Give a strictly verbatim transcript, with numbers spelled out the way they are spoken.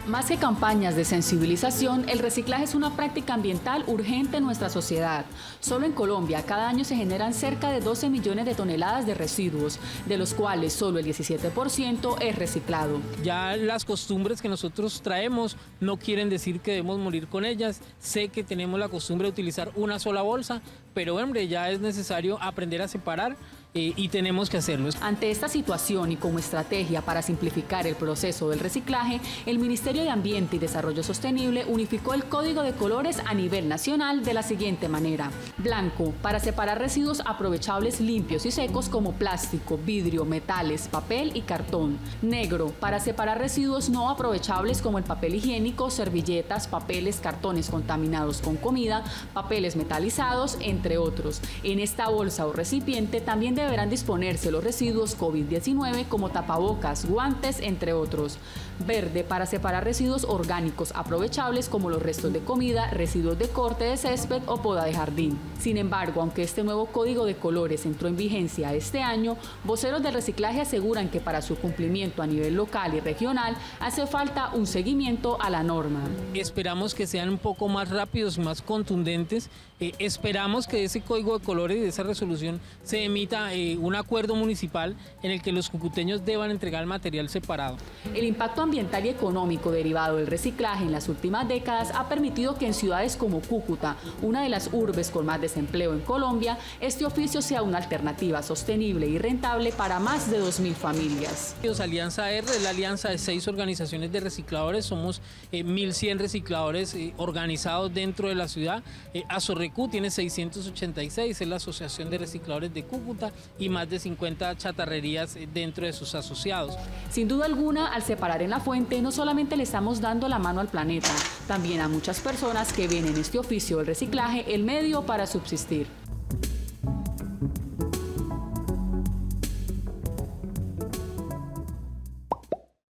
Más que campañas de sensibilización, el reciclaje es una práctica ambiental urgente en nuestra sociedad. Solo en Colombia, cada año se generan cerca de doce millones de toneladas de residuos, de los cuales solo el diecisiete por ciento es reciclado. Ya las costumbres que nosotros traemos no quieren decir que debemos morir con ellas. Sé que tenemos la costumbre de utilizar una sola bolsa, pero hombre, ya es necesario aprender a separar eh, y tenemos que hacerlo. Ante esta situación y como estrategia para simplificar el proceso del reciclaje, el Ministerio de Ambiente y Desarrollo Sostenible unificó el código de colores a nivel nacional de la siguiente manera: blanco, para separar residuos aprovechables limpios y secos como plástico, vidrio, metales, papel y cartón; negro, para separar residuos no aprovechables como el papel higiénico, servilletas, papeles, cartones contaminados con comida, papeles metalizados, entre otros. En esta bolsa o recipiente también deberán disponerse los residuos COVID diecinueve como tapabocas, guantes, entre otros. Verde, para separar residuos orgánicos aprovechables como los restos de comida, residuos de corte de césped o poda de jardín. Sin embargo, aunque este nuevo código de colores entró en vigencia este año, voceros del reciclaje aseguran que para su cumplimiento a nivel local y regional hace falta un seguimiento a la norma. Esperamos que sean un poco más rápidos y más contundentes. Eh, esperamos que de ese código de colores y de esa resolución se emita eh, un acuerdo municipal en el que los cucuteños deban entregar el material separado. El impacto ambiental y económico derivado del reciclaje en las últimas décadas ha permitido que en ciudades como Cúcuta, una de las urbes con más desempleo en Colombia, este oficio sea una alternativa sostenible y rentable para más de dos mil familias. Alianza R es la alianza de seis organizaciones de recicladores, somos eh, mil cien recicladores eh, organizados dentro de la ciudad. Eh, Asorrecu tiene seiscientos ochenta y seis, es la Asociación de Recicladores de Cúcuta, y más de cincuenta chatarrerías eh, dentro de sus asociados. Sin duda alguna, al separar en la fuente, no solamente le estamos dando la mano al planeta, también a muchas personas que ven en este oficio del reciclaje el medio para subsistir.